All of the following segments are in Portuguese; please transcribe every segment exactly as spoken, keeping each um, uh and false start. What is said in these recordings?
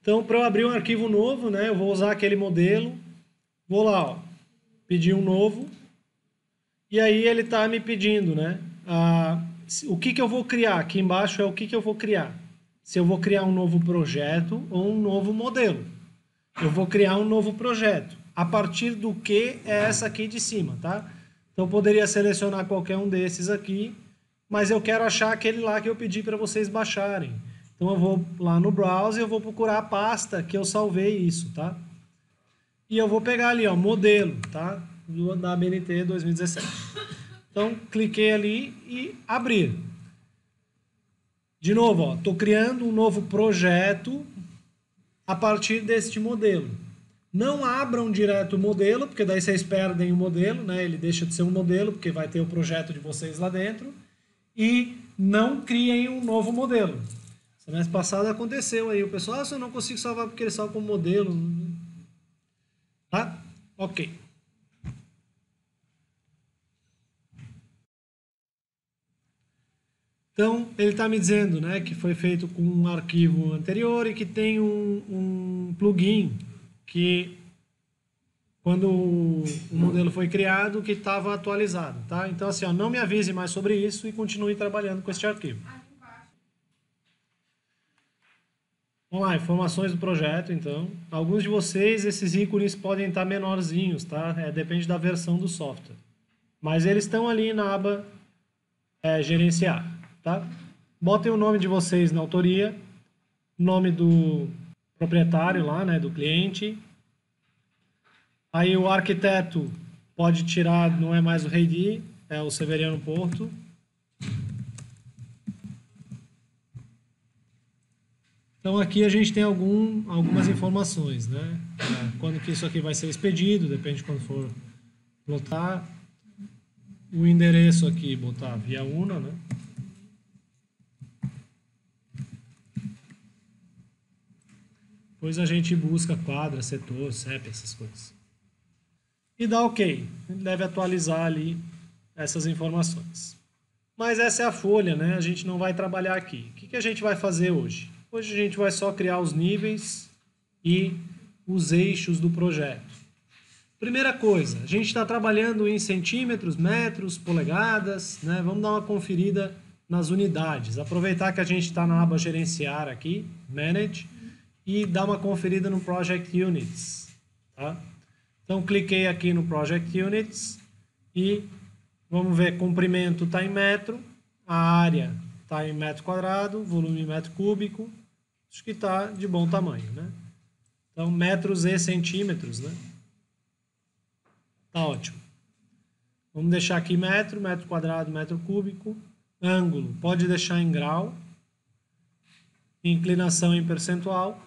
Então, para eu abrir um arquivo novo, né, eu vou usar aquele modelo, vou lá, ó, pedir um novo, e aí ele está me pedindo, né, a, o que, que eu vou criar. Aqui embaixo é o que, que eu vou criar. Se eu vou criar um novo projeto ou um novo modelo. Eu vou criar um novo projeto. A partir do que é essa aqui de cima, tá? Então, eu poderia selecionar qualquer um desses aqui, mas eu quero achar aquele lá que eu pedi para vocês baixarem. Então, eu vou lá no browser e eu vou procurar a pasta que eu salvei isso, tá? E eu vou pegar ali, ó, modelo, tá? Da A B N T dois mil e dezessete. Então, cliquei ali e abrir. De novo, ó, estou criando um novo projeto a partir deste modelo. Não abram direto o modelo, porque daí vocês perdem o modelo, né? Ele deixa de ser um modelo, porque vai ter o projeto de vocês lá dentro. E não criem um novo modelo. Semestre passado aconteceu aí, o pessoal, ah, eu não consigo salvar porque ele salva como modelo. Tá? Ok. Então, ele está me dizendo, né, que foi feito com um arquivo anterior e que tem um, um plugin que, quando o modelo foi criado, que estava atualizado, tá? Então, assim, ó, não me avise mais sobre isso e continue trabalhando com este arquivo. Vamos lá, informações do projeto, então. Alguns de vocês, esses ícones podem estar menorzinhos, tá? É, depende da versão do software. Mas eles estão ali na aba é, gerenciar, tá? Botem o nome de vocês na autoria, nome do proprietário lá, né, do cliente. Aí o arquiteto pode tirar, não é mais o Reidi, é o Severiano Porto. Então aqui a gente tem algum, algumas informações, né? É, quando que isso aqui vai ser expedido, depende de quando for lotar. O endereço aqui, botar via UNA, né? Depois a gente busca quadra, setor, C E P, essas coisas. E dá OK. Ele deve atualizar ali essas informações. Mas essa é a folha, né? A gente não vai trabalhar aqui. O que, que a gente vai fazer hoje? Hoje a gente vai só criar os níveis e os eixos do projeto. Primeira coisa, a gente está trabalhando em centímetros, metros, polegadas, né? Vamos dar uma conferida nas unidades. Aproveitar que a gente está na aba gerenciar aqui, Manage, e dar uma conferida no Project Units, tá? Então, cliquei aqui no Project Units e vamos ver, comprimento está em metro, a área está em metro quadrado, volume em metro cúbico, acho que está de bom tamanho, né? Então, metros e centímetros, né? Tá ótimo. Vamos deixar aqui metro, metro quadrado, metro cúbico. Ângulo, pode deixar em grau. Inclinação em percentual.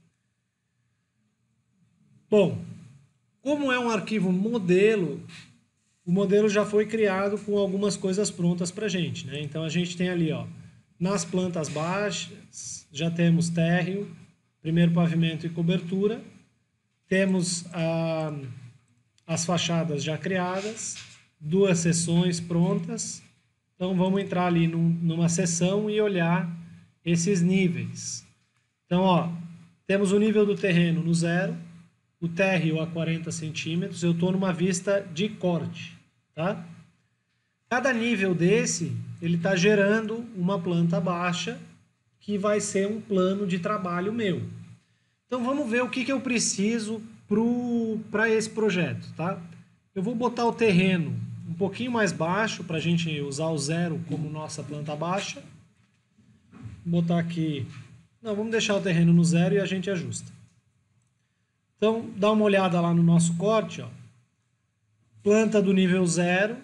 Bom, como é um arquivo modelo, o modelo já foi criado com algumas coisas prontas para a gente, né? Então a gente tem ali, ó, nas plantas baixas, já temos térreo, primeiro pavimento e cobertura. Temos a... as fachadas já criadas, duas seções prontas. Então vamos entrar ali num, numa seção e olhar esses níveis. Então, ó, temos o nível do terreno no zero, o térreo a quarenta centímetros, eu estou numa vista de corte, tá? Cada nível desse, ele está gerando uma planta baixa que vai ser um plano de trabalho meu. Então vamos ver o que, que eu preciso para esse projeto, tá? Eu vou botar o terreno um pouquinho mais baixo para a gente usar o zero como nossa planta baixa. Vou botar aqui... Não, vamos deixar o terreno no zero e a gente ajusta. Então, dá uma olhada lá no nosso corte, ó. Planta do nível zero,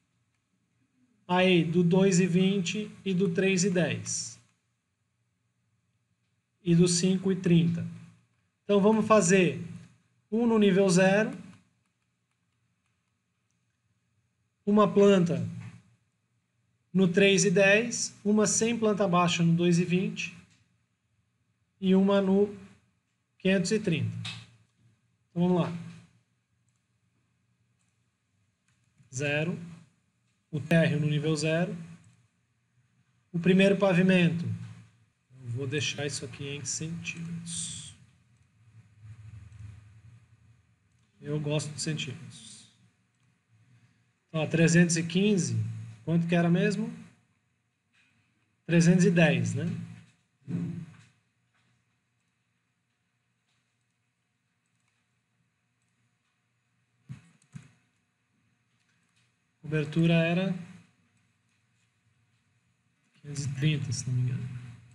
aí do dois e vinte e do três e dez. E do cinco e trinta. Então, vamos fazer um no nível zero, uma planta no três e dez, uma sem planta baixa no dois e vinte e uma no quinhentos e trinta. Então, vamos lá. Zero, o térreo no nível zero, o primeiro pavimento, eu vou deixar isso aqui em centímetros. Eu gosto de centímetros. Ó, trezentos e quinze, quanto que era mesmo? trezentos e dez, né? Cobertura era quinhentos e trinta, se não me engano.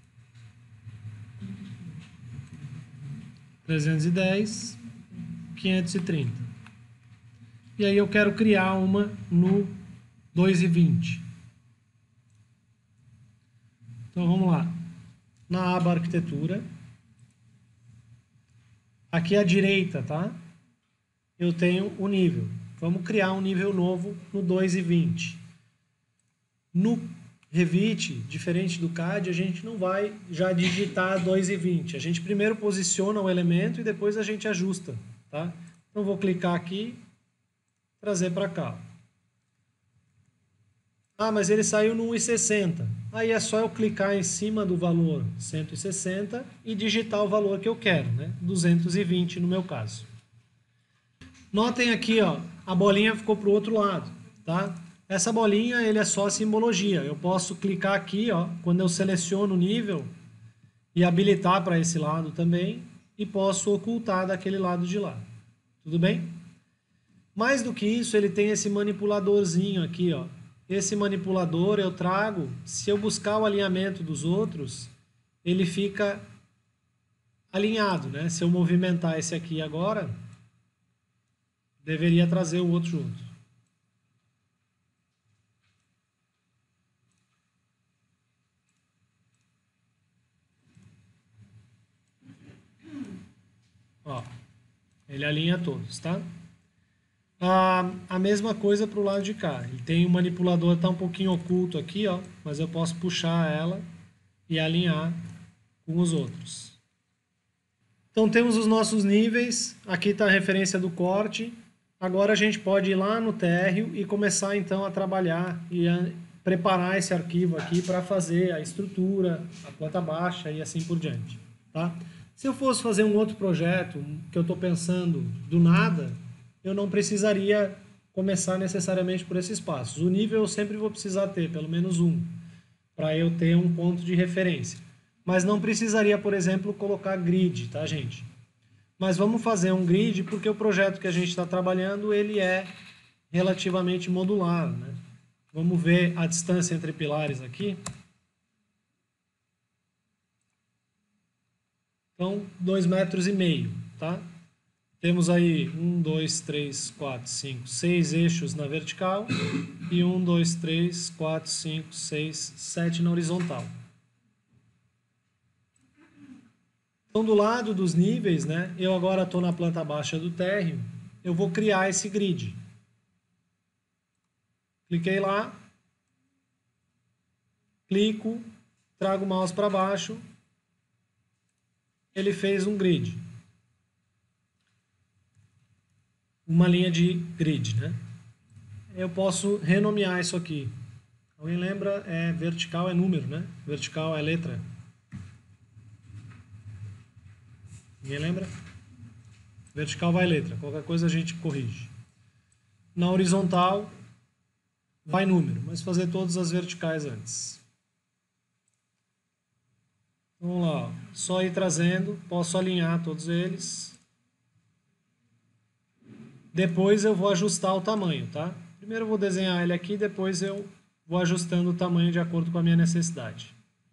trezentos e dez, quinhentos e trinta. E aí eu quero criar uma no dois e vinte. Então vamos lá. Na aba arquitetura. Aqui à direita, tá? Eu tenho o nível. Vamos criar um nível novo no dois e vinte. No Revit, diferente do C A D, a gente não vai já digitar dois e vinte. A gente primeiro posiciona o elemento e depois a gente ajusta, tá? Então vou clicar aqui, trazer para cá. Ah, mas ele saiu no um e sessenta. Aí é só eu clicar em cima do valor cento e sessenta e digitar o valor que eu quero, né? duzentos e vinte no meu caso. Notem aqui, ó, a bolinha ficou para o outro lado, tá? Essa bolinha, ele é só simbologia. Eu posso clicar aqui, ó, quando eu seleciono o nível e habilitar para esse lado também, e posso ocultar daquele lado de lá. Tudo bem? Mais do que isso, ele tem esse manipuladorzinho aqui, ó. Esse manipulador eu trago, se eu buscar o alinhamento dos outros, ele fica alinhado, né? Se eu movimentar esse aqui agora, deveria trazer o outro junto. Ó, ele alinha todos, tá? Ah, a mesma coisa para o lado de cá. Ele tem um manipulador, tá um pouquinho oculto aqui, ó, mas eu posso puxar ela e alinhar com os outros. Então temos os nossos níveis. Aqui está a referência do corte. Agora a gente pode ir lá no térreo e começar então a trabalhar e a preparar esse arquivo aqui para fazer a estrutura, a planta baixa e assim por diante, tá? Se eu fosse fazer um outro projeto que eu estou pensando do nada, eu não precisaria começar necessariamente por esses passos. O nível eu sempre vou precisar ter, pelo menos um, para eu ter um ponto de referência. Mas não precisaria, por exemplo, colocar grid, tá, gente? Mas vamos fazer um grid porque o projeto que a gente está trabalhando, ele é relativamente modular, né? Vamos ver a distância entre pilares aqui. Então, dois metros e meio, tá? Temos aí um, dois, três, quatro, cinco, seis eixos na vertical e um, dois, três, quatro, cinco, seis, sete na horizontal. Então, do lado dos níveis, né, eu agora estou na planta baixa do térreo, eu vou criar esse grid. Cliquei lá, clico, trago o mouse para baixo, ele fez um grid. Uma linha de grid, né? Eu posso renomear isso aqui. Alguém lembra? É vertical é número, né? Vertical é letra. Ninguém lembra? Vertical vai letra. Qualquer coisa a gente corrige. Na horizontal vai número, mas fazer todas as verticais antes. Vamos lá, ó. Só ir trazendo, posso alinhar todos eles. Depois eu vou ajustar o tamanho, tá? Primeiro eu vou desenhar ele aqui, depois eu vou ajustando o tamanho de acordo com a minha necessidade.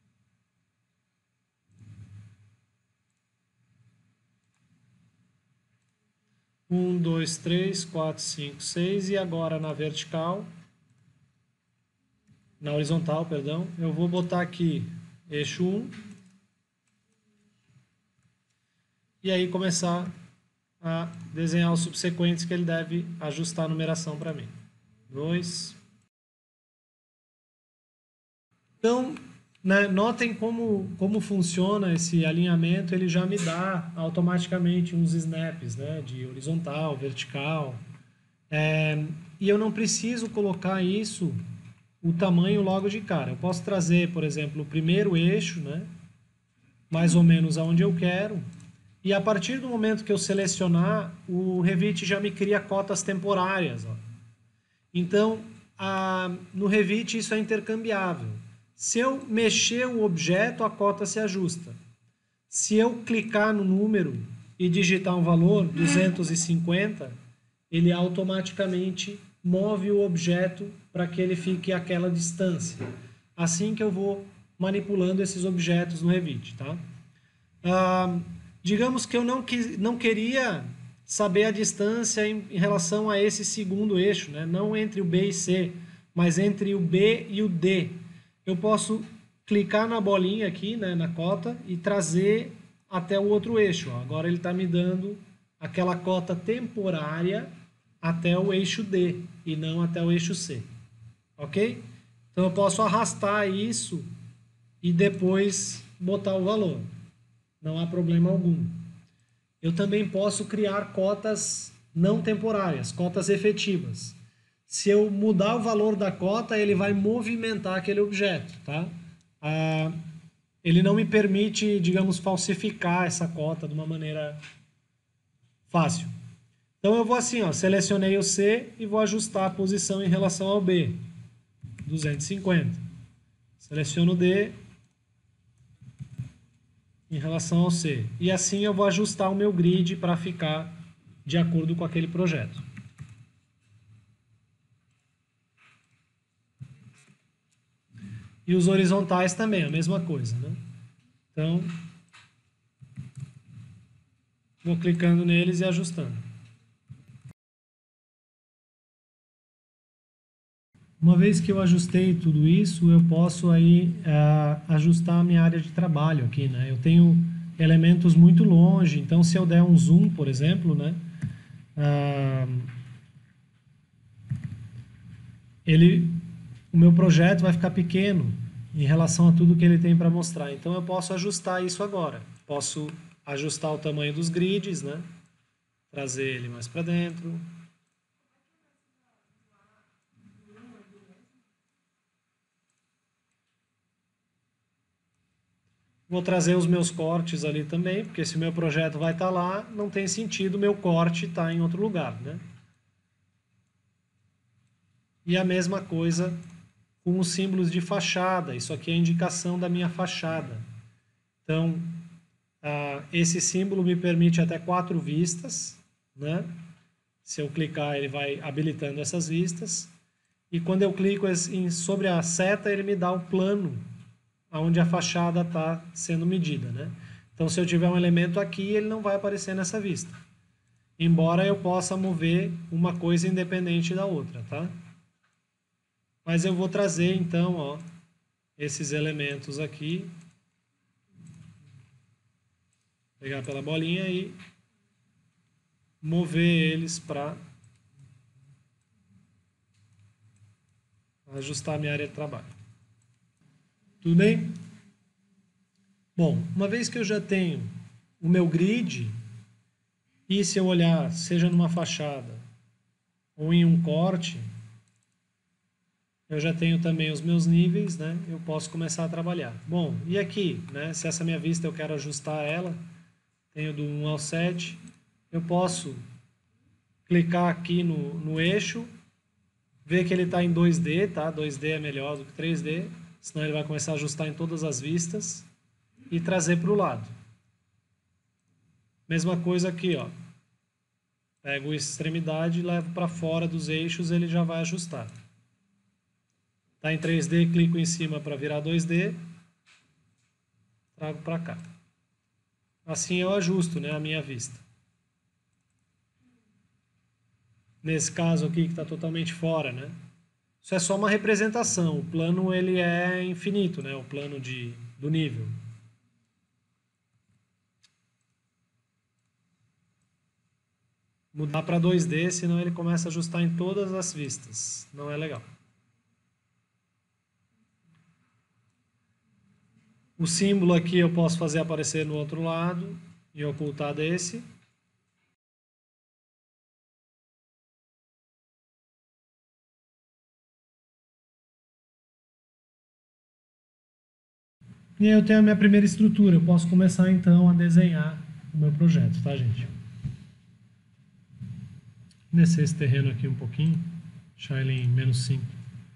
Um, dois, três, quatro, cinco, seis e agora na vertical, na horizontal, perdão, eu vou botar aqui eixo um e aí começar a desenhar os subsequentes que ele deve ajustar a numeração para mim. dois. Então, né, notem como, como funciona esse alinhamento, ele já me dá automaticamente uns snaps, né, de horizontal, vertical. É, e eu não preciso colocar isso, o tamanho logo de cara. Eu posso trazer, por exemplo, o primeiro eixo, né, mais ou menos aonde eu quero, E a partir do momento que eu selecionar, o Revit já me cria cotas temporárias. Ó. Então, a, no Revit isso é intercambiável. Se eu mexer o objeto, a cota se ajusta. Se eu clicar no número e digitar um valor, duzentos e cinquenta, ele automaticamente move o objeto para que ele fique àquela distância. Assim que eu vou manipulando esses objetos no Revit. Tá? Ah, digamos que eu não, quis, não queria saber a distância em, em relação a esse segundo eixo, né? Não entre o B e C, mas entre o B e o D. Eu posso clicar na bolinha aqui, né, na cota, e trazer até o outro eixo. Ó. Agora ele está me dando aquela cota temporária até o eixo D e não até o eixo C. Ok? Então eu posso arrastar isso e depois botar o valor. Não há problema algum. Eu também posso criar cotas não temporárias, cotas efetivas. Se eu mudar o valor da cota, ele vai movimentar aquele objeto, tá? Ah, ele não me permite, digamos, falsificar essa cota de uma maneira fácil. Então eu vou assim, ó, selecionei o C e vou ajustar a posição em relação ao B, duzentos e cinquenta. Seleciono o D em relação ao C. E assim eu vou ajustar o meu grid para ficar de acordo com aquele projeto. E os horizontais também, a mesma coisa, né? Então, vou clicando neles e ajustando. Uma vez que eu ajustei tudo isso, eu posso aí uh, ajustar a minha área de trabalho aqui, né? Eu tenho elementos muito longe, então se eu der um zoom, por exemplo, né? Uh, ele, o meu projeto vai ficar pequeno em relação a tudo que ele tem para mostrar. Então eu posso ajustar isso agora. Posso ajustar o tamanho dos grids, né? Trazer ele mais para dentro. Vou trazer os meus cortes ali também, porque se o meu projeto vai estar lá, não tem sentido o meu corte estar em outro lugar, né? E a mesma coisa com os símbolos de fachada. Isso aqui é a indicação da minha fachada. Então, ah, esse símbolo me permite até quatro vistas, né? Se eu clicar, ele vai habilitando essas vistas. E quando eu clico em, sobre a seta, ele me dá o plano onde a fachada está sendo medida, né? Então, se eu tiver um elemento aqui, ele não vai aparecer nessa vista. Embora eu possa mover uma coisa independente da outra, tá? Mas eu vou trazer, então, ó, esses elementos aqui. Pegar pela bolinha e mover eles para ajustar a minha área de trabalho. Tudo bem? Bom, uma vez que eu já tenho o meu grid, e se eu olhar, seja numa fachada ou em um corte, eu já tenho também os meus níveis, né? Eu posso começar a trabalhar. Bom, e aqui, né? Se essa minha vista eu quero ajustar ela, tenho do um ao sete, eu posso clicar aqui no, no eixo, ver que ele está em dois D, tá? dois D é melhor do que três D, senão ele vai começar a ajustar em todas as vistas e trazer para o lado. Mesma coisa aqui, ó. Pego a extremidade e levo para fora dos eixos, ele já vai ajustar. Está em três D, clico em cima para virar dois D, trago para cá. Assim eu ajusto, né, a minha vista. Nesse caso aqui que está totalmente fora, né? Isso é só uma representação. O plano ele é infinito, né? O plano de, do nível. Mudar para dois D, senão ele começa a ajustar em todas as vistas. Não é legal. O símbolo aqui eu posso fazer aparecer no outro lado e ocultar desse. E aí eu tenho a minha primeira estrutura. Eu posso começar então a desenhar o meu projeto, tá, gente? Descer esse terreno aqui um pouquinho, deixar ele em menos cinco.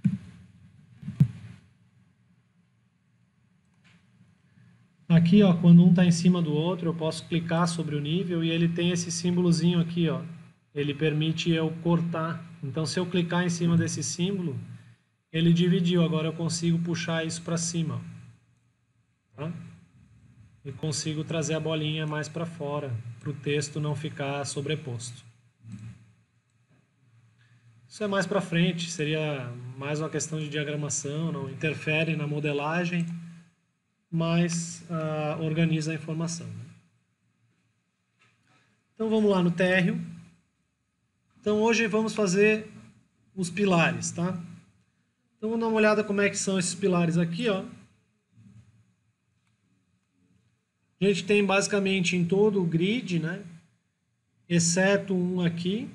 Aqui, ó, quando um está em cima do outro, eu posso clicar sobre o nível e ele tem esse símbolozinho aqui, ó. Ele permite eu cortar. Então, se eu clicar em cima desse símbolo, ele dividiu. Agora eu consigo puxar isso para cima, tá? E consigo trazer a bolinha mais para fora, para o texto não ficar sobreposto. Isso é mais para frente, seria mais uma questão de diagramação, não interfere na modelagem, mas uh, organiza a informação, né? Então vamos lá no térreo. Então hoje vamos fazer os pilares, tá? Então vamos dar uma olhada como é que são esses pilares aqui, ó. A gente tem basicamente em todo o grid, né? Exceto um aqui.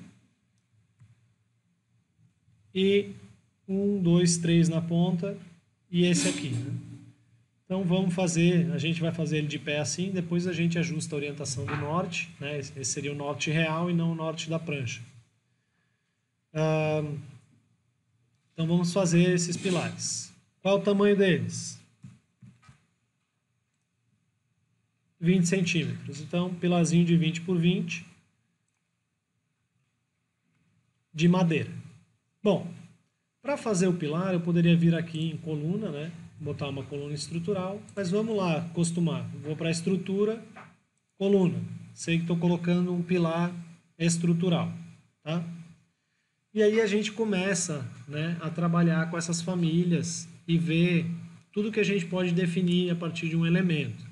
E um, dois, três na ponta e esse aqui, né? Então vamos fazer, a gente vai fazer ele de pé assim, depois a gente ajusta a orientação do norte, né? Esse seria o norte real e não o norte da prancha. Ah, então vamos fazer esses pilares. Qual é o tamanho deles? vinte centímetros. Então, pilarzinho de vinte por vinte de madeira. Bom, para fazer o pilar eu poderia vir aqui em coluna, né? Botar uma coluna estrutural, mas vamos lá acostumar. Vou para a estrutura, coluna. Sei que estou colocando um pilar estrutural, tá? E aí a gente começa, né, a trabalhar com essas famílias e ver tudo que a gente pode definir a partir de um elemento.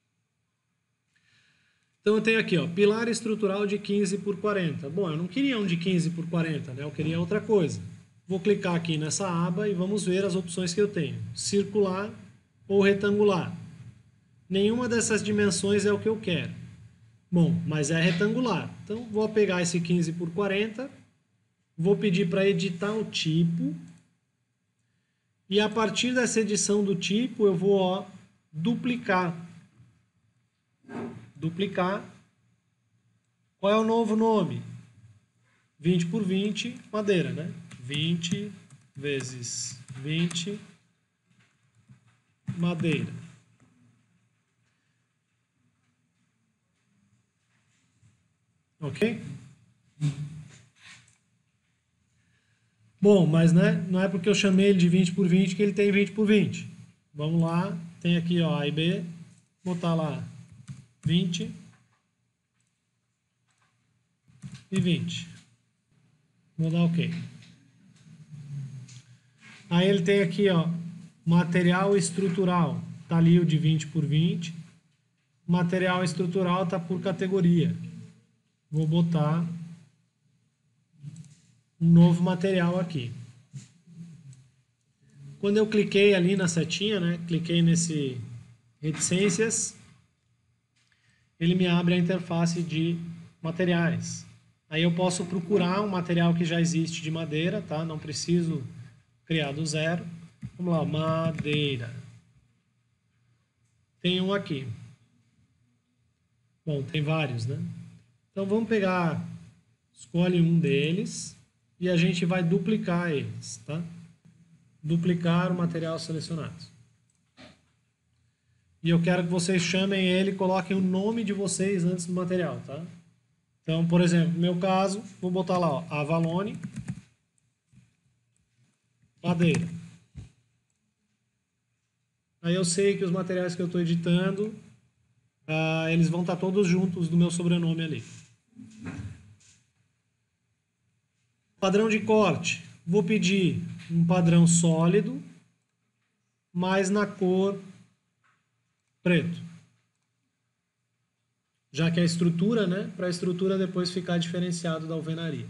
Então eu tenho aqui, ó, pilar estrutural de quinze por quarenta. Bom, eu não queria um de quinze por quarenta, né? Eu queria outra coisa. Vou clicar aqui nessa aba e vamos ver as opções que eu tenho. Circular ou retangular. Nenhuma dessas dimensões é o que eu quero. Bom, mas é retangular. Então vou pegar esse quinze por quarenta, vou pedir para editar o tipo. E a partir dessa edição do tipo eu vou, ó, duplicar. Duplicar. Qual é o novo nome? vinte por vinte, madeira, né? vinte vezes vinte, madeira. Ok? Bom, mas né, não é porque eu chamei ele de vinte por vinte que ele tem vinte por vinte. Vamos lá, tem aqui, ó, A e B, botar lá vinte e vinte. Vou dar OK. Aí ele tem aqui, ó, material estrutural. Tá ali o de vinte por vinte. Material estrutural tá por categoria. Vou botar um novo material aqui. Quando eu cliquei ali na setinha, né, cliquei nesse reticências, ele me abre a interface de materiais. Aí eu posso procurar um material que já existe de madeira, tá? Não preciso criar do zero. Vamos lá, madeira. Tem um aqui. Bom, tem vários, né? Então vamos pegar, escolhe um deles e a gente vai duplicar eles, tá? Duplicar o material selecionado. E eu quero que vocês chamem ele e coloquem o nome de vocês antes do material, tá? Então, por exemplo, no meu caso, vou botar lá, ó, Avalone, madeira. Aí eu sei que os materiais que eu estou editando, ah, eles vão estar todos juntos do meu sobrenome ali. Padrão de corte. Vou pedir um padrão sólido, mas na cor preto. Já que é a estrutura, né? Para a estrutura depois ficar diferenciado da alvenaria.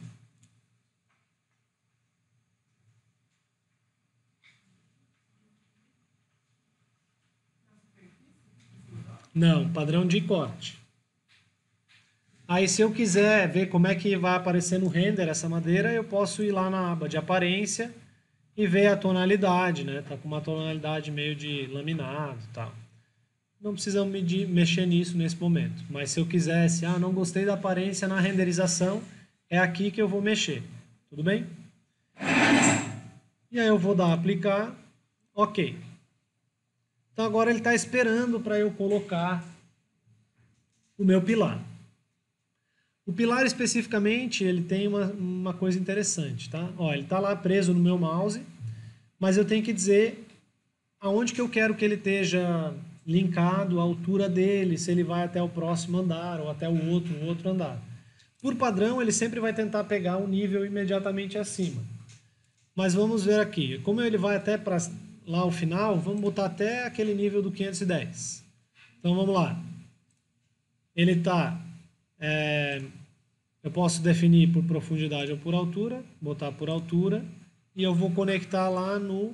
Não, padrão de corte. Aí se eu quiser ver como é que vai aparecer no render essa madeira, eu posso ir lá na aba de aparência e ver a tonalidade, né? Tá com uma tonalidade meio de laminado e tal. não precisamos medir, mexer nisso nesse momento. Mas se eu quisesse, ah, não gostei da aparência na renderização, é aqui que eu vou mexer. Tudo bem? E aí eu vou dar aplicar, ok. Então agora ele está esperando para eu colocar o meu pilar. O pilar especificamente, ele tem uma, uma coisa interessante, tá? Ó, ele está lá preso no meu mouse, mas eu tenho que dizer aonde que eu quero que ele esteja linkado, a altura dele, se ele vai até o próximo andar ou até o outro, o outro andar. Por padrão, ele sempre vai tentar pegar um nível imediatamente acima. Mas vamos ver aqui. Como ele vai até para lá ao final, vamos botar até aquele nível do quinhentos e dez. Então vamos lá. Ele está... É, eu posso definir por profundidade ou por altura, botar por altura, e eu vou conectar lá no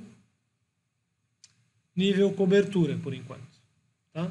nível cobertura, por enquanto. Tá?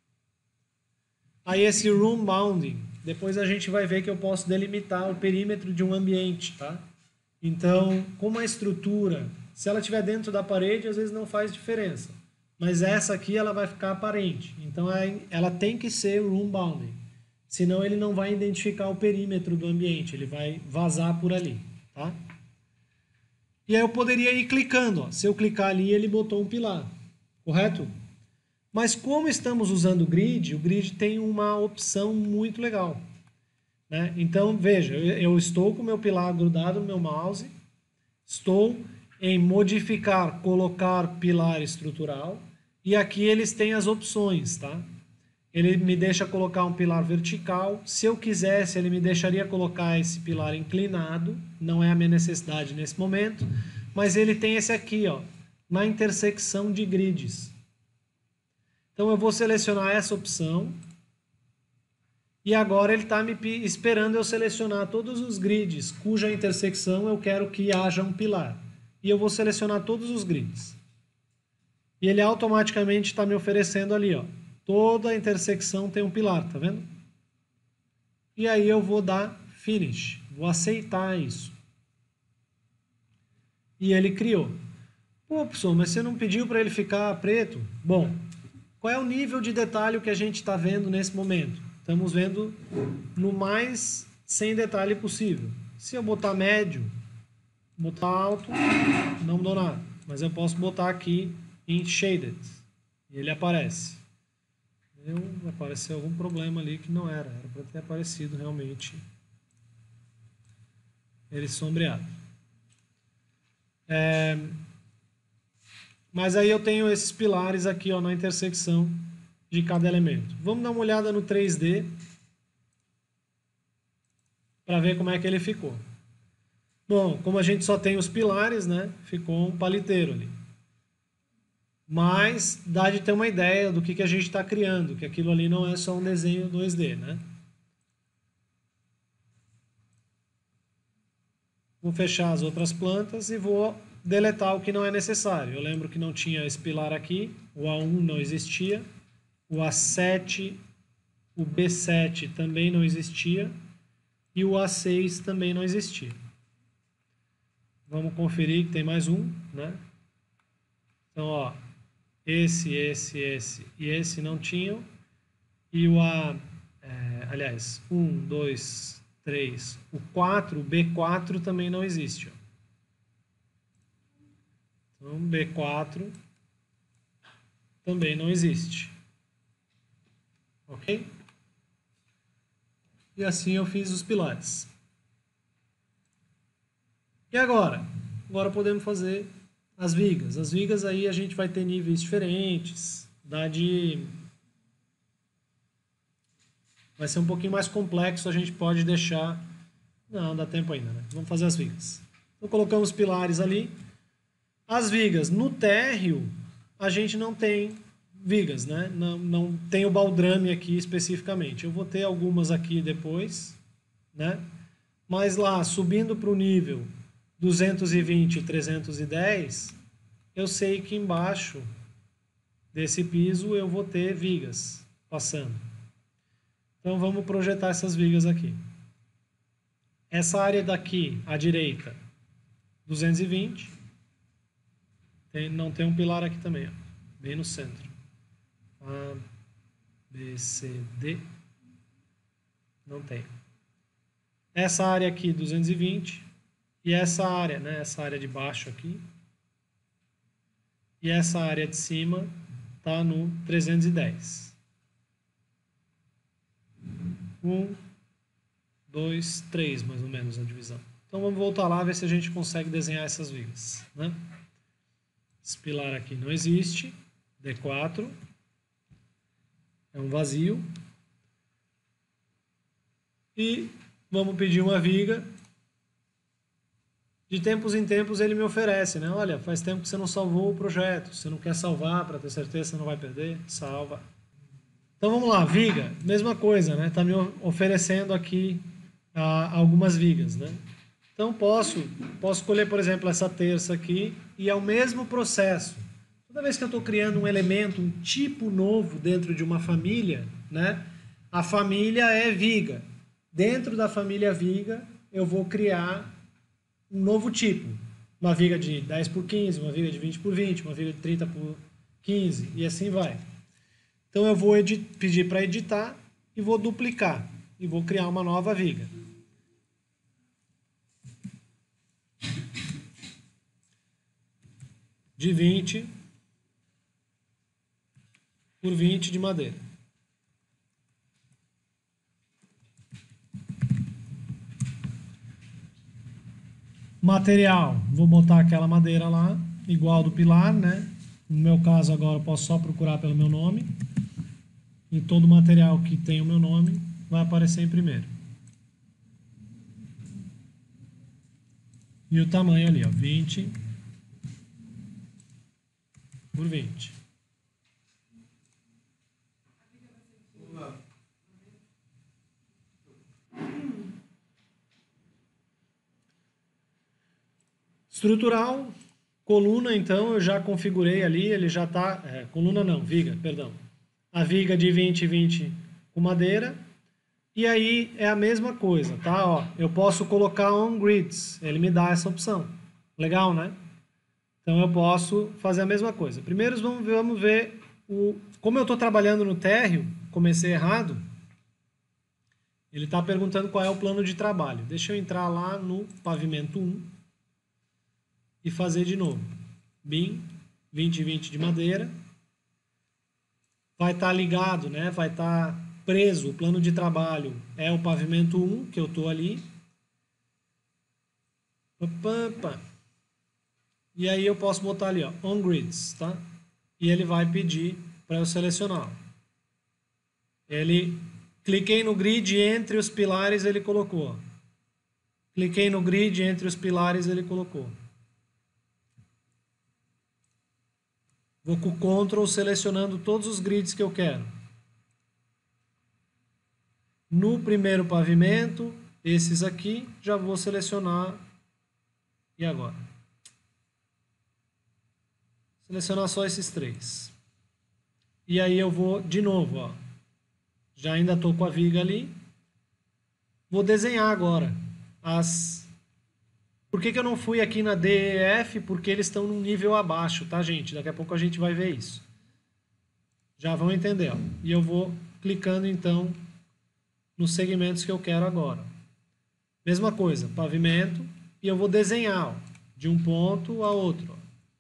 Aí esse room bounding, depois a gente vai ver que eu posso delimitar o perímetro de um ambiente. Tá? Então, como a estrutura, se ela estiver dentro da parede, às vezes não faz diferença. Mas essa aqui ela vai ficar aparente. Então ela tem que ser room bounding. Senão ele não vai identificar o perímetro do ambiente, ele vai vazar por ali, tá? E aí eu poderia ir clicando, ó. Se eu clicar ali, ele botou um pilar, correto? Mas como estamos usando o grid, o grid tem uma opção muito legal, né? Então, veja, eu estou com o meu pilar grudado no meu mouse, estou em modificar, colocar pilar estrutural, e aqui eles têm as opções, tá? Ele me deixa colocar um pilar vertical. Se eu quisesse, ele me deixaria colocar esse pilar inclinado. Não é a minha necessidade nesse momento. Mas ele tem esse aqui, ó, na intersecção de grids. Então eu vou selecionar essa opção. E agora ele está me esperando eu selecionar todos os grids cuja intersecção eu quero que haja um pilar. E eu vou selecionar todos os grids. E ele automaticamente está me oferecendo ali, ó. Toda a intersecção tem um pilar, tá vendo? E aí eu vou dar finish, vou aceitar isso. E ele criou. Pô, professor, mas você não pediu para ele ficar preto? Bom, qual é o nível de detalhe que a gente está vendo nesse momento? Estamos vendo no mais sem detalhe possível. Se eu botar médio, botar alto, não mudou nada. Mas eu posso botar aqui em shaded e ele aparece. Eu, apareceu algum problema ali que não era. Era para ter aparecido realmente ele sombreado. É, mas aí eu tenho esses pilares aqui, ó, na intersecção de cada elemento. Vamos dar uma olhada no três D para ver como é que ele ficou. Bom, como a gente só tem os pilares, né, ficou um paliteiro ali. Mas dá de ter uma ideia do que, que a gente está criando, que aquilo ali não é só um desenho dois D, né? Vou fechar as outras plantas e vou deletar o que não é necessário. Eu lembro que não tinha esse pilar aqui, o A um não existia, o A sete, o B sete também não existia e o A seis também não existia. Vamos conferir que tem mais um, né? Então, ó, esse, esse, esse e esse não tinham. E o A, é, aliás, um, dois, três, o quatro, o B quatro também não existe. Ó. Então, B quatro também não existe. Ok? E assim eu fiz os pilares. E agora? Agora podemos fazer as vigas. As vigas aí a gente vai ter níveis diferentes. Dá de... Vai ser um pouquinho mais complexo, a gente pode deixar... Não, dá tempo ainda, né? Vamos fazer as vigas. Então colocamos pilares ali. As vigas, no térreo, a gente não tem vigas, né? Não, não tem o baldrame aqui especificamente. Eu vou ter algumas aqui depois, né? Mas lá, subindo para o nível duzentos e vinte e trezentos e dez, eu sei que embaixo desse piso eu vou ter vigas passando. Então vamos projetar essas vigas aqui. Essa área daqui, à direita, duzentos e vinte. Tem, não tem um pilar aqui também, ó, bem no centro. Ah, B, C, D. Não tem. Essa área aqui, duzentos e vinte. E essa área, né? Essa área de baixo aqui. E essa área de cima está no trezentos e dez. Um, dois, três, mais ou menos, a divisão. Então vamos voltar lá, ver se a gente consegue desenhar essas vigas, né? Esse pilar aqui não existe. D quatro. É um vazio. E vamos pedir uma viga. De tempos em tempos ele me oferece, né? Olha, faz tempo que você não salvou o projeto. Você não quer salvar para ter certeza que você não vai perder? Salva. Então vamos lá, viga. Mesma coisa, né? Está me oferecendo aqui ah, algumas vigas, né? Então posso, posso escolher, por exemplo, essa terça aqui e é o mesmo processo. Toda vez que eu estou criando um elemento, um tipo novo dentro de uma família, né? A família é viga. Dentro da família viga, eu vou criar um novo tipo. Uma viga de dez por quinze, uma viga de vinte por vinte, uma viga de trinta por quinze e assim vai. Então eu vou pedir para editar e vou duplicar. E vou criar uma nova viga. De vinte por vinte de madeira. Material, vou botar aquela madeira lá, igual do pilar, né? No meu caso agora eu posso só procurar pelo meu nome. E todo material que tem o meu nome vai aparecer em primeiro. E o tamanho ali, ó, vinte por vinte. Estrutural, coluna, então, eu já configurei ali, ele já está... É, coluna não, viga, perdão. A viga de vinte e vinte com madeira. E aí é a mesma coisa, tá? Ó, eu posso colocar on grids, ele me dá essa opção. Legal, né? Então eu posso fazer a mesma coisa. Primeiro vamos ver, vamos ver o... Como eu estou trabalhando no térreo, comecei errado, ele está perguntando qual é o plano de trabalho. Deixa eu entrar lá no pavimento um e fazer de novo. B I M vinte e vinte de madeira. Vai estar ligado, né? Vai estar preso. O plano de trabalho é o pavimento um, que eu estou ali. E aí eu posso botar ali, ó, on grids, tá? E ele vai pedir para eu selecionar. Ele, cliquei no grid entre os pilares, ele colocou. Cliquei no grid entre os pilares, ele colocou. Vou com o Ctrl selecionando todos os grids que eu quero. No primeiro pavimento, esses aqui, já vou selecionar. E agora? Selecionar só esses três. E aí eu vou, de novo, ó. Já ainda estou com a viga ali. Vou desenhar agora as... Por que que eu não fui aqui na D E F? Porque eles estão num nível abaixo, tá, gente? Daqui a pouco a gente vai ver isso. Já vão entender, ó. E eu vou clicando, então, nos segmentos que eu quero agora. Mesma coisa, pavimento. E eu vou desenhar, ó, de um ponto a outro. Ó.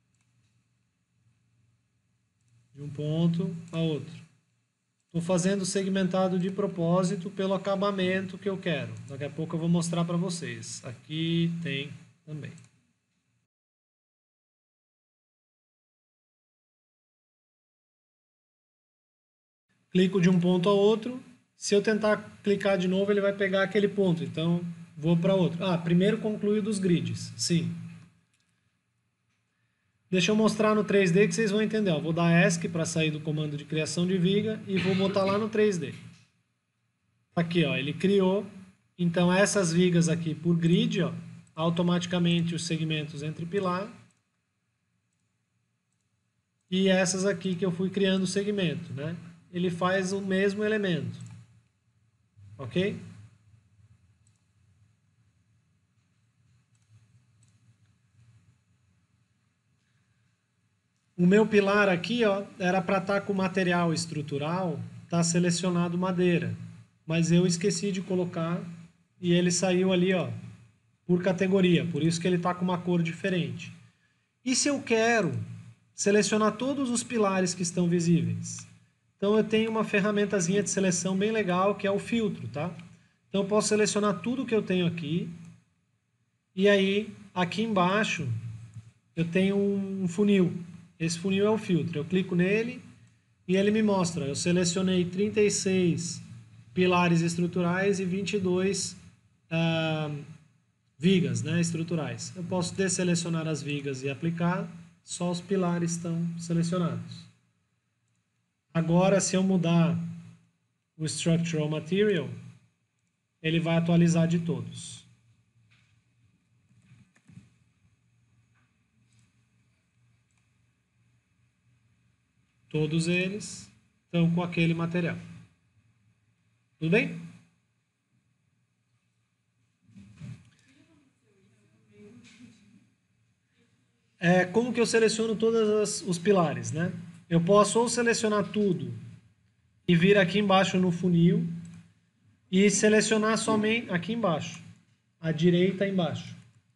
De um ponto a outro. Estou fazendo segmentado de propósito pelo acabamento que eu quero. Daqui a pouco eu vou mostrar para vocês. Aqui tem também. Clico de um ponto a outro. Se eu tentar clicar de novo, ele vai pegar aquele ponto. Então, vou para outro. Ah, primeiro concluir dos grids. Sim. Deixa eu mostrar no três D que vocês vão entender. Ó, vou dar ESC para sair do comando de criação de viga e vou botar lá no três D. Aqui, ó, ele criou. Então, essas vigas aqui por grid, ó, automaticamente os segmentos entre pilar. E essas aqui que eu fui criando o segmento, né? Ele faz o mesmo elemento. Ok? O meu pilar aqui, ó, era para estar com material estrutural está selecionado madeira, mas eu esqueci de colocar e ele saiu ali, ó, por categoria, por isso que ele está com uma cor diferente. E se eu quero selecionar todos os pilares que estão visíveis? Então eu tenho uma ferramentazinha de seleção bem legal que é o filtro, tá? Então eu posso selecionar tudo que eu tenho aqui e aí aqui embaixo eu tenho um funil. Esse funil é o filtro. Eu clico nele e ele me mostra. Eu selecionei trinta e seis pilares estruturais e vinte e dois ah, vigas, né, estruturais. Eu posso desselecionar as vigas e aplicar. Só os pilares estão selecionados. Agora, se eu mudar o Structural Material, ele vai atualizar de todos. Todos eles estão com aquele material. Tudo bem? É, como que eu seleciono todos os pilares, né? Eu posso ou selecionar tudo e vir aqui embaixo no funil e selecionar somente aqui embaixo, à direita embaixo.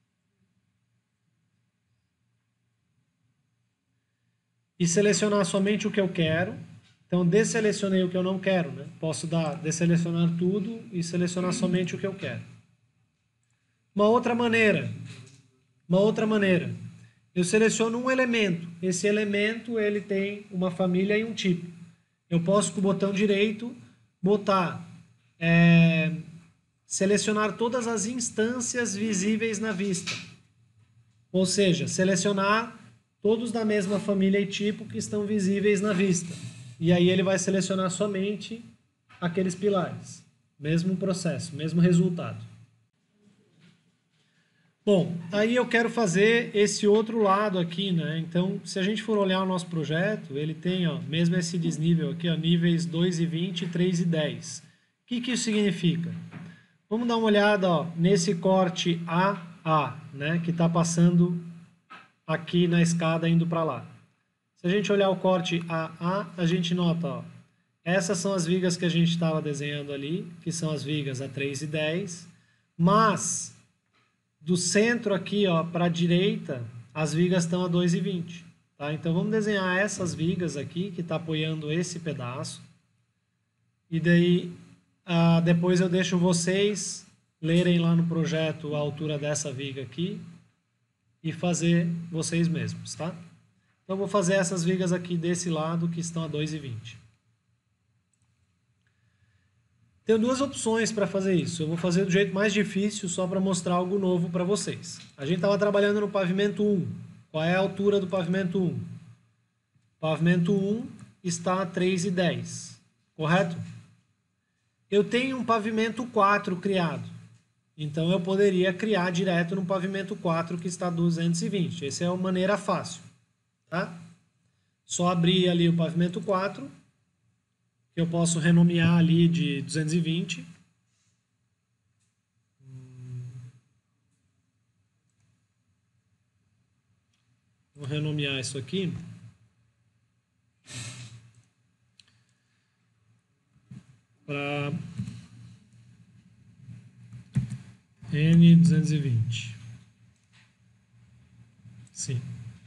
E selecionar somente o que eu quero. Então, desselecionei o que eu não quero, né? Posso dar desselecionar tudo e selecionar somente o que eu quero. Uma outra maneira, uma outra maneira, eu seleciono um elemento. Esse elemento ele tem uma família e um tipo. Eu posso com o botão direito botar, é, selecionar todas as instâncias visíveis na vista. Ou seja, selecionar todos da mesma família e tipo que estão visíveis na vista. E aí ele vai selecionar somente aqueles pilares. Mesmo processo, mesmo resultado. Bom, aí eu quero fazer esse outro lado aqui, né? Então, se a gente for olhar o nosso projeto, ele tem, ó, mesmo esse desnível aqui, ó, níveis dois e vinte, três e dez. O que que isso significa? Vamos dar uma olhada, ó, nesse corte A A, né? Que está passando aqui na escada indo para lá. Se a gente olhar o corte A A, a gente nota, ó, essas são as vigas que a gente estava desenhando ali, que são as vigas a três e dez, mas do centro aqui, ó, para a direita, as vigas estão a dois e vinte. Tá? Então vamos desenhar essas vigas aqui, que está apoiando esse pedaço. E daí, ah, depois eu deixo vocês lerem lá no projeto a altura dessa viga aqui e fazer vocês mesmos, tá? Então eu vou fazer essas vigas aqui desse lado que estão a dois e vinte. Tenho duas opções para fazer isso. Eu vou fazer do jeito mais difícil, só para mostrar algo novo para vocês. A gente estava trabalhando no pavimento um. Qual é a altura do pavimento um? Pavimento um está a três e dez, correto? Eu tenho um pavimento quatro criado. Então eu poderia criar direto no pavimento quatro que está a duzentos e vinte. Essa é a maneira fácil, tá? Só abrir ali o pavimento quatro, que eu posso renomear ali de duzentos e vinte. Vou renomear isso aqui. Para N duzentos e vinte. Sim.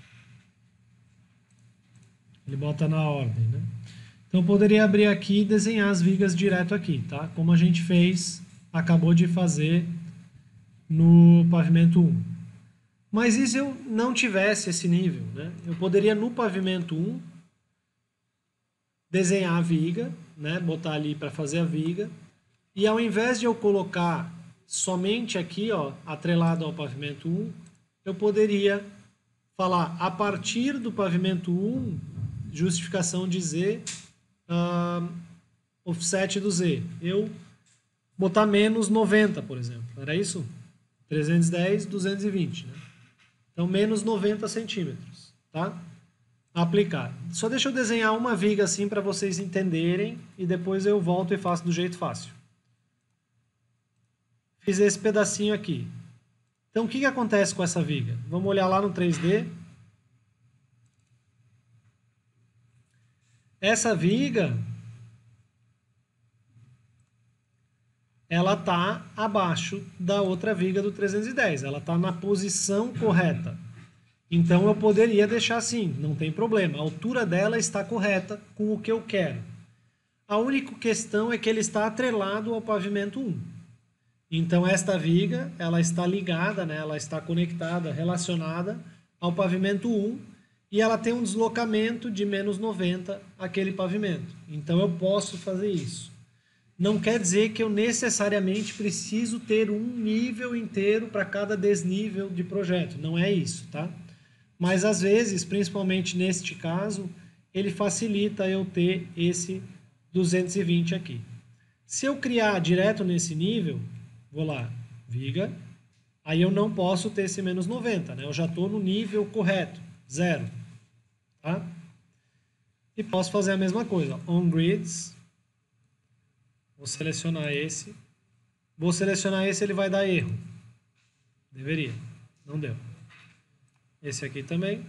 Ele bota na ordem, né? Então, eu poderia abrir aqui e desenhar as vigas direto aqui, tá? Como a gente fez, acabou de fazer no pavimento um. Mas e se eu não tivesse esse nível, né? Eu poderia, no pavimento um, desenhar a viga, né? Botar ali para fazer a viga. E ao invés de eu colocar somente aqui, ó, atrelado ao pavimento um, eu poderia falar a partir do pavimento um, justificação de Z, Uh, offset do Z. Eu botar menos noventa, por exemplo. Era isso? trezentos e dez, duzentos e vinte. Né? Então, menos noventa centímetros. Tá? Aplicar. Só deixa eu desenhar uma viga assim para vocês entenderem e depois eu volto e faço do jeito fácil. Fiz esse pedacinho aqui. Então, o que, que acontece com essa viga? Vamos olhar lá no três D. Essa viga, ela está abaixo da outra viga do trezentos e dez, ela está na posição correta. Então eu poderia deixar assim, não tem problema, a altura dela está correta com o que eu quero. A única questão é que ele está atrelado ao pavimento um. Então esta viga, ela está ligada, né, ela está conectada, relacionada ao pavimento um, e ela tem um deslocamento de menos noventa aquele pavimento. Então eu posso fazer isso. Não quer dizer que eu necessariamente preciso ter um nível inteiro para cada desnível de projeto. Não é isso, tá? Mas às vezes, principalmente neste caso, ele facilita eu ter esse duzentos e vinte aqui. Se eu criar direto nesse nível, vou lá, viga, aí eu não posso ter esse menos noventa, né? Eu já estou no nível correto, zero. Tá? E posso fazer a mesma coisa, on grids, vou selecionar esse, vou selecionar esse, ele vai dar erro, deveria, não deu. Esse aqui também,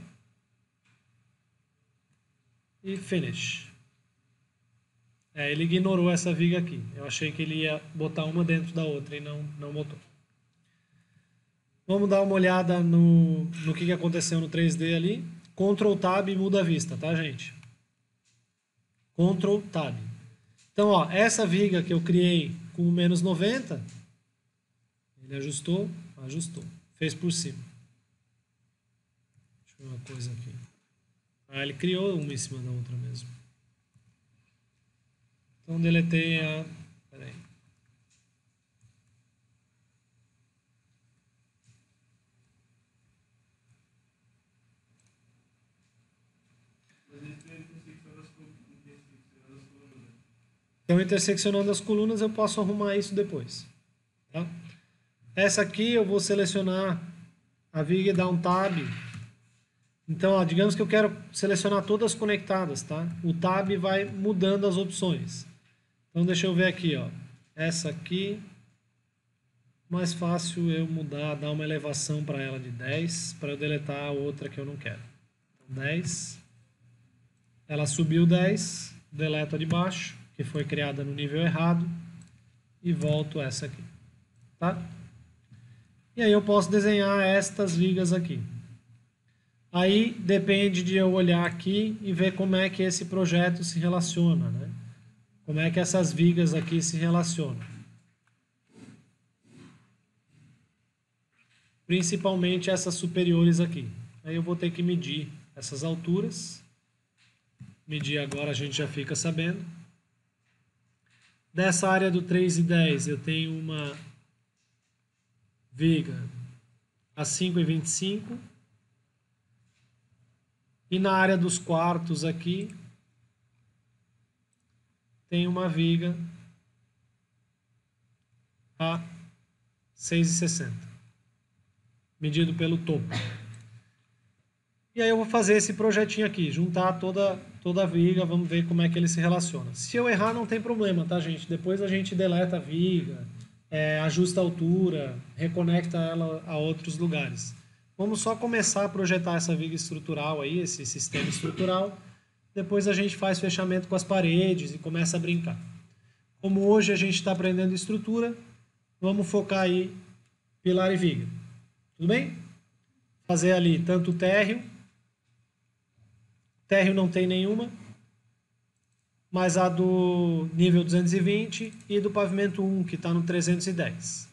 e finish. É, ele ignorou essa viga aqui, eu achei que ele ia botar uma dentro da outra e não, não botou. Vamos dar uma olhada no, no que, que aconteceu no três D ali. control tab e muda a vista, tá, gente? control tab. Então, ó, essa viga que eu criei com o menos noventa, ele ajustou, ajustou, fez por cima. Deixa eu ver uma coisa aqui. Ah, ele criou uma em cima da outra mesmo. Então, deletei a... Peraí. Então, interseccionando as colunas, eu posso arrumar isso depois. Tá? Essa aqui eu vou selecionar a viga e dar um tab. Então, ó, digamos que eu quero selecionar todas conectadas, tá? O tab vai mudando as opções. Então, deixa eu ver aqui, ó. Essa aqui, mais fácil eu mudar, dar uma elevação para ela de dez, para eu deletar a outra que eu não quero. Então, dez. Ela subiu dez, deleto a de baixo, que foi criada no nível errado, e volto essa aqui, tá? E aí eu posso desenhar estas vigas aqui. Aí depende de eu olhar aqui e ver como é que esse projeto se relaciona, né? Como é que essas vigas aqui se relacionam. Principalmente essas superiores aqui. Aí eu vou ter que medir essas alturas. Medir agora a gente já fica sabendo. Dessa área do três e dez eu tenho uma viga a cinco e vinte e cinco. E na área dos quartos aqui tem uma viga a seis e sessenta. Medido pelo topo. E aí eu vou fazer esse projetinho aqui, juntar toda, toda a viga, vamos ver como é que ele se relaciona. Se eu errar não tem problema, tá, gente? Depois a gente deleta a viga, é, ajusta a altura, reconecta ela a outros lugares. Vamos só começar a projetar essa viga estrutural aí, esse sistema estrutural. Depois a gente faz fechamento com as paredes e começa a brincar. Como hoje a gente está aprendendo estrutura, vamos focar aí pilar e viga. Tudo bem? Fazer ali tanto o térreo, térreo não tem nenhuma, mas a do nível duzentos e vinte e do pavimento um, que está no trezentos e dez.